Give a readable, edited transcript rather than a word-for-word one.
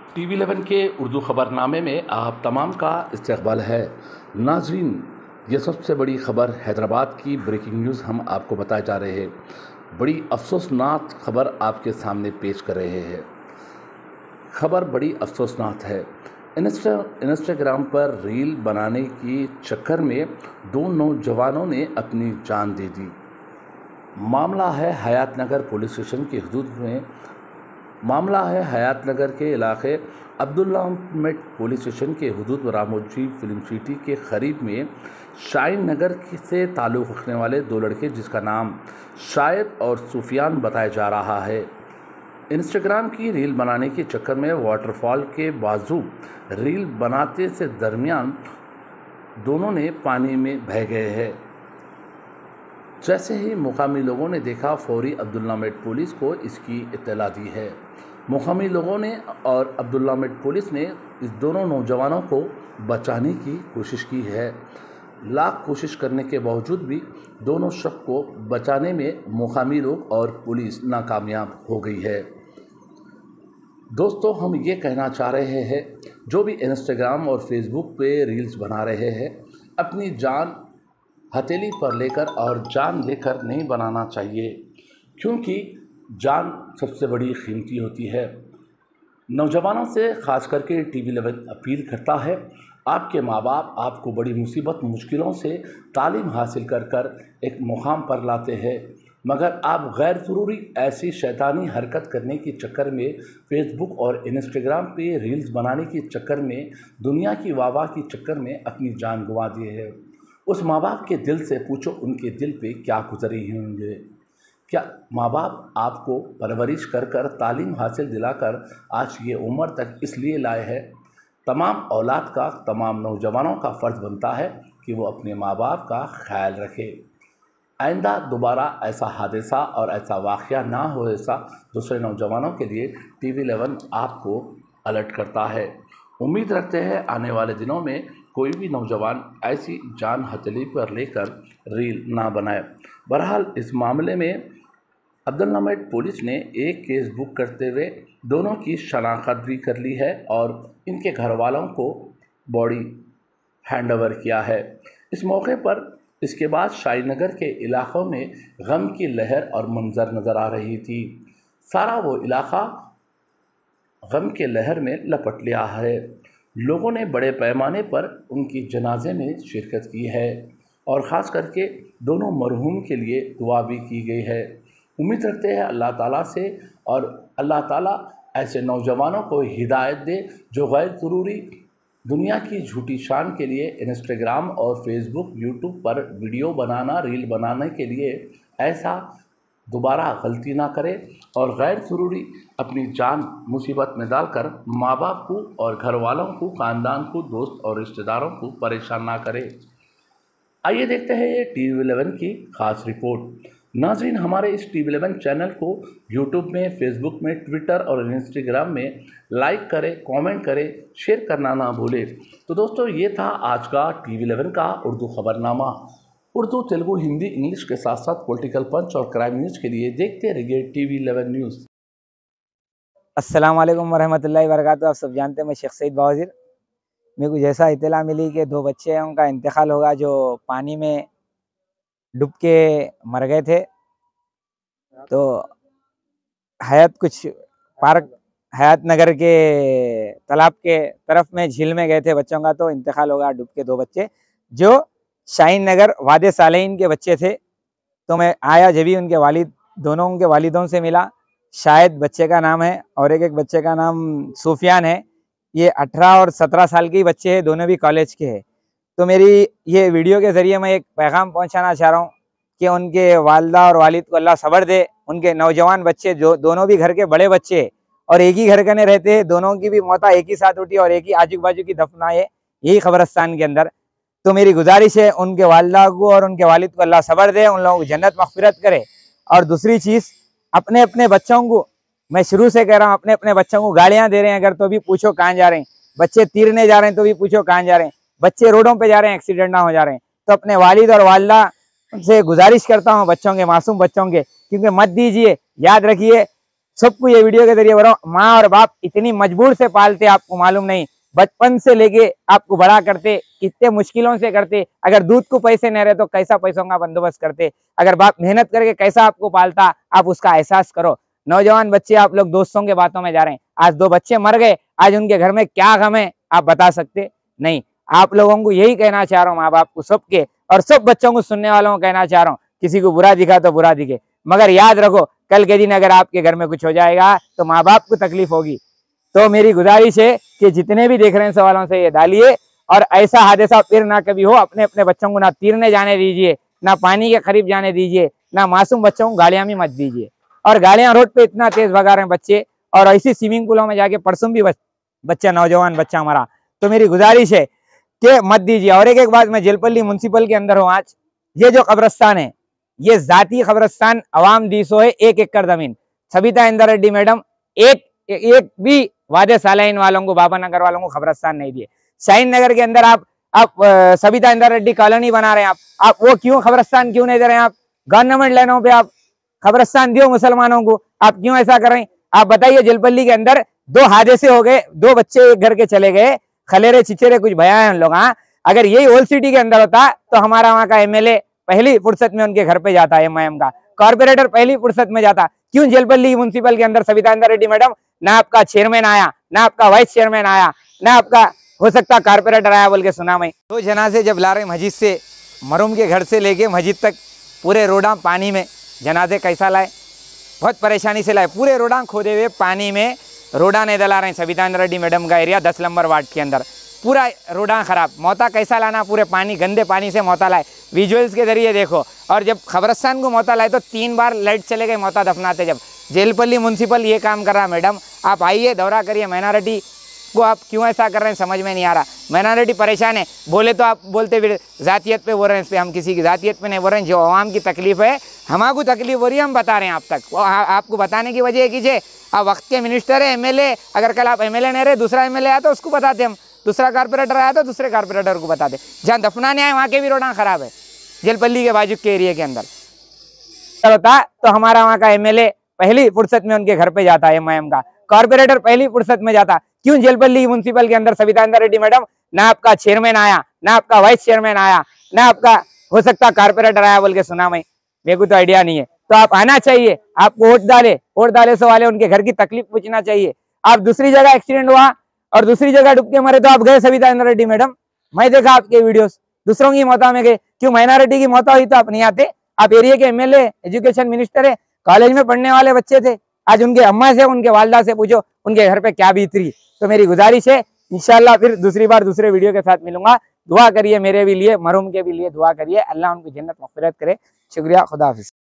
TV11 के उर्दू खबरनामे में आप तमाम का इस्तकबाल है। नाजरीन, ये सबसे बड़ी खबर हैदराबाद की ब्रेकिंग न्यूज़ हम आपको बताए जा रहे हैं। बड़ी अफसोसनाक खबर आपके सामने पेश कर रहे हैं। खबर बड़ी अफसोसनाक है। इंस्टाग्राम पर रील बनाने के चक्कर में दो नौजवानों ने अपनी जान दे दी। मामला है हयातनगर पुलिस स्टेशन की हदूद में। मामला है हयातनगर के इलाके अब्दुल्ला मेट पुलिस स्टेशन के हदूद रामोजी फिल्म सिटी के करीब में शाहीन नगर से ताल्लुक़ रखने वाले दो लड़के, जिसका नाम शायद और सुफियान बताया जा रहा है, इंस्टाग्राम की रील बनाने के चक्कर में वाटरफॉल के बाजू रील बनाते से दरमियान दोनों ने पानी में बह गए हैं। जैसे ही मुकामी लोगों ने देखा, फौरी अब्दुल्ला मेट पुलिस को इसकी इत्तला दी है। मुकामी लोगों ने और अब्दुल्ला मेट पुलिस ने इस दोनों नौजवानों को बचाने की कोशिश की है। लाख कोशिश करने के बावजूद भी दोनों शख्स को बचाने में मुकामी लोग और पुलिस नाकामयाब हो गई है। दोस्तों, हम ये कहना चाह रहे हैं, जो भी इंस्टाग्राम और फेसबुक पे रील्स बना रहे हैं, अपनी जान हथेली पर लेकर और जान लेकर नहीं बनाना चाहिए, क्योंकि जान सबसे बड़ी कीमती होती है। नौजवानों से ख़ास करके TV11 अपील करता है, आपके माँ बाप आपको बड़ी मुसीबत मुश्किलों से तालीम हासिल कर कर एक मुकाम पर लाते हैं, मगर आप गैर ज़रूरी ऐसी शैतानी हरकत करने के चक्कर में, फेसबुक और इंस्टाग्राम पे रील्स बनाने के चक्कर में, दुनिया की वाह के चक्कर में अपनी जान गंवा दिए है। उस माँ बाप के दिल से पूछो, उनके दिल पे क्या गुजरे होंगे। क्या माँ बाप आपको परवरिश कर कर तालीम हासिल दिलाकर आज ये उम्र तक इसलिए लाए हैं? तमाम औलाद का, तमाम नौजवानों का फ़र्ज़ बनता है कि वो अपने माँ बाप का ख्याल रखे। आइंदा दोबारा ऐसा हादसा और ऐसा वाक़या ना हो, ऐसा दूसरे नौजवानों के लिए TV11 आपको अलर्ट करता है। उम्मीद रखते हैं आने वाले दिनों में कोई भी नौजवान ऐसी जान हथेली पर लेकर रील ना बनाए। बहरहाल, इस मामले में अब्दुल्ला मेट पुलिस ने एक केस बुक करते हुए दोनों की शनाख्त भी कर ली है और इनके घर वालों को बॉडी हैंडओवर किया है। इस मौके पर इसके बाद शाहीन नगर के इलाक़ों में गम की लहर और मंजर नज़र आ रही थी। सारा वो इलाक़ा गम के लहर में लपट लिया है। लोगों ने बड़े पैमाने पर उनकी जनाजे में शिरकत की है और ख़ास करके दोनों मरहूम के लिए दुआ भी की गई है। उम्मीद रखते हैं अल्लाह ताला से, और अल्लाह ताला ऐसे नौजवानों को हिदायत दे जो गैर ज़रूरी दुनिया की झूठी शान के लिए इंस्टाग्राम और फेसबुक, यूट्यूब पर वीडियो बनाना, रील बनाने के लिए ऐसा दोबारा गलती ना करे और गैर ज़रूरी अपनी जान मुसीबत में डालकर माँ बाप को और घर वालों को, ख़ानदान को, दोस्त और रिश्तेदारों को परेशान ना करे। आइए देखते हैं ये TV11 की ख़ास रिपोर्ट। नाज़रीन, हमारे इस TV11 चैनल को यूट्यूब में, फेसबुक में, ट्विटर और इंस्टाग्राम में लाइक करें, कमेंट करें, शेयर करना ना भूलें। तो दोस्तों, ये था आज का TV11 का उर्दू खबरनामा। उर्दू, तेलुगु, हिंदी, इंग्लिश के साथ साथ पॉलिटिकल पंच और क्राइम न्यूज़ के लिए देखते रहिए TV11 न्यूज़। अस्सलाम वालेकुम वरहमतुल्लाहि वबरकातुहू। आप सब जानते हैं मैं शेख सईद बावज़ीर। मेरे को जैसा इत्तला मिली कि दो बच्चे हैं, उनका इंतकाल होगा जो पानी में डूब के मर गए थे। तो हयात नगर के तालाब के तरफ में झील में गए थे बच्चों का, तो इंतकाल होगा डूब के दो बच्चे जो शाहीन नगर वादे सालेहीन के बच्चे थे। तो मैं आया जब भी उनके वालिदों से मिला। शायद बच्चे का नाम है और एक बच्चे का नाम सुफियान है। ये 18 और 17 साल के बच्चे हैं, दोनों भी कॉलेज के हैं। तो मेरी ये वीडियो के ज़रिए मैं एक पैगाम पहुंचाना चाह रहा हूं कि उनके वालिदा और वालिद को अल्लाह सब्र दे। उनके नौजवान बच्चे जो दोनों भी घर के बड़े बच्चे और एक ही घर के रहते हैं, दोनों की भी मौत एक ही साथ उठी और एक ही आजू बाजू की दफनाए यही कब्रिस्तान के अंदर। तो मेरी गुजारिश है उनके वालिदा को और उनके वालिद को अल्लाह सब्र दे, उन लोगों को जन्नत मग़फ़िरत करे। और दूसरी चीज़, अपने अपने बच्चों को, मैं शुरू से कह रहा हूँ, अपने अपने बच्चों को गालियाँ दे रहे हैं अगर तो भी पूछो कहाँ जा रहे हैं। बच्चे तीरने जा रहे हैं तो भी पूछो कहाँ जा रहे हैं। बच्चे रोडों पे जा रहे हैं, एक्सीडेंट ना हो जा रहे हैं। तो अपने वालिद और वालिदा से गुजारिश करता हूँ बच्चों के, मासूम बच्चों के, क्योंकि मत दीजिए। याद रखिए, सबको ये वीडियो के जरिए बोल रहा हूँ, माँ और बाप इतनी मजबूर से पालते आपको मालूम नहीं, बचपन से लेके आपको बड़ा करते, कितने मुश्किलों से करते। अगर दूध को पैसे नहीं रहे तो कैसा पैसों का बंदोबस्त करते, अगर बाप मेहनत करके कैसा आपको पालता, आप उसका एहसास करो। नौजवान बच्चे आप लोग दोस्तों के बातों में जा रहे हैं, आज 2 बच्चे मर गए, आज उनके घर में क्या गम है आप बता सकते नहीं। आप लोगों को यही कहना चाह रहा हूँ, माँ बाप को सबके और सब बच्चों को सुनने वालों को कहना चाह रहा हूँ, किसी को बुरा दिखा तो बुरा दिखे, मगर याद रखो कल के दिन अगर आपके घर में कुछ हो जाएगा तो माँ बाप को तकलीफ होगी। तो मेरी गुजारिश है कि जितने भी देख रहे हैं सवालों से ये डालिए, और ऐसा हादसा फिर ना कभी हो। अपने अपने बच्चों को ना तीरने जाने दीजिए, ना पानी के करीब जाने दीजिए, ना मासूम बच्चों को गालियां भी मत दीजिए। और गालियां रोड पे इतना तेज भगा रहे हैं बच्चे, और ऐसी स्विमिंग पूलों में जाके परसों भी बच्चा नौजवान बच्चा मरा। तो मेरी गुजारिश है कि मत दीजिए। और एक बात, मैं जेलपल्ली म्यूनसिपल के अंदर हूँ, आज ये जो कब्रस्तान है ये जाती कब्रस्तान अवाम दीसो है, 1 एकड़ जमीन। सविता इंदर रेड्डी मैडम एक भी वादे सालाइन वालों को, बाबा नगर वालों को कब्रस्तान नहीं दिए। शाहीन नगर के अंदर आप सविता इंदर रेड्डी कॉलोनी बना रहे हैं, आप वो क्यों कब्रस्तान क्यों नहीं दे रहे हैं? आप गवर्नमेंट लैंडों पे आप कब्रस्तान दियो मुसलमानों को, आप क्यों ऐसा कर रहे हैं? आप बताइए, जेलपल्ली के अंदर 2 हादसे हो गए, 2 बच्चे एक घर के चले गए, खलेरे चिचेरे कुछ भया है उन लोग। हाँ, अगर यही ओल्ड सिटी के अंदर होता तो हमारा वहां का एमएलए पहली फुर्सत में उनके घर पे जाता, एमआईएम का कॉर्पोरेटर पहली फुर्सत में जाता। क्यों जेलपल्ली म्यूनसिपल के अंदर सविता इंदर रेड्डी मैडम, ना आपका चेयरमैन आया, ना आपका वाइस चेयरमैन आया, ना आपका हो सकता कॉर्पोरेटर आया बोल के सुना मैं। 2 जनाजे जब ला रहे मस्जिद से, मरूम के घर से लेके मस्जिद तक पूरे रोडा पानी में, जनाजे कैसा लाए, बहुत परेशानी से लाए, पूरे रोडा खोदे हुए पानी में रोडा नहीं डला रहे हैं। सविता इंदर रेड्डी मैडम का एरिया 10 नंबर वार्ड के अंदर पूरा रोडा खराब, मौता कैसा लाना, पूरे पानी गंदे पानी से मौता लाए, विजुअल्स के जरिए देखो। और जब कब्रस्तान को मौता लाए तो 3 बार लाइट चले गए मौता दफनाते। जब जेलपल्ली म्यूनसिपल ये काम कर रहा, मैडम आप आइए दौरा करिए, माइनॉरिटी को आप क्यों ऐसा कर रहे हैं समझ में नहीं आ रहा। माइनॉरिटी परेशान है, बोले तो आप बोलते फिर जातियत पे बोल रहे हैं, इस पर हम किसी की जातियत पे नहीं बोल रहे हैं। जो आवाम की तकलीफ है, हमारे तकलीफ हो रही है, हम बता रहे हैं आप तक। आपको बताने की वजह कीजिए, आप वक्त के मिनिस्टर है, एमएलए, अगर कल आप एमएलए नहीं रहे, दूसरा एमएलए आया तो उसको बताते हम, दूसरा कॉर्पोरेटर आया तो दूसरे कॉर्पोरेटर को बताते। जहाँ दफनाने आए वहाँ के भी रोडा खराब है, जेलपल्ली के बाजू के एरिया के अंदर होता तो हमारा वहाँ का एमएलए पहली फुर्सत में उनके घर पे जाता, एमआईएम का कॉर्पोरेटर पहली फुर्सत में जाता। क्यों जेलपल्ली म्यूनसिपल के अंदर सविता इंदर रेड्डी मैडम, ना आपका चेयरमैन आया, ना आपका वाइस चेयरमैन आया, ना आपका हो सकता कॉर्पोरेटर आया बोल के सुना मैं, मेरे को तो आइडिया नहीं है। तो आप आना चाहिए, आपको वोट डाले सो वाले उनके घर की तकलीफ पूछना चाहिए। आप दूसरी जगह एक्सीडेंट हुआ और दूसरी जगह डूब के मरे तो आप गए सविता इंदर रेड्डी मैडम, मैं देखा आपके वीडियोस, दूसरों की मौता में गए। क्यों माइनॉरिटी की मौत हुई तो आप नहीं आते? आप एरिया के एमएलए, एजुकेशन मिनिस्टर है, कॉलेज में पढ़ने वाले बच्चे थे, आज उनके अम्मा से उनके वालदा से पूछो उनके घर पे क्या बीत रही। तो मेरी गुजारिश है, इंशाल्लाह फिर दूसरी बार दूसरे वीडियो के साथ मिलूंगा। दुआ करिए मेरे भी लिए, मरूम के भी लिए दुआ करिए, अल्लाह उनको जन्नत मग़फ़िरत करे। शुक्रिया, खुदा हाफ़िज़।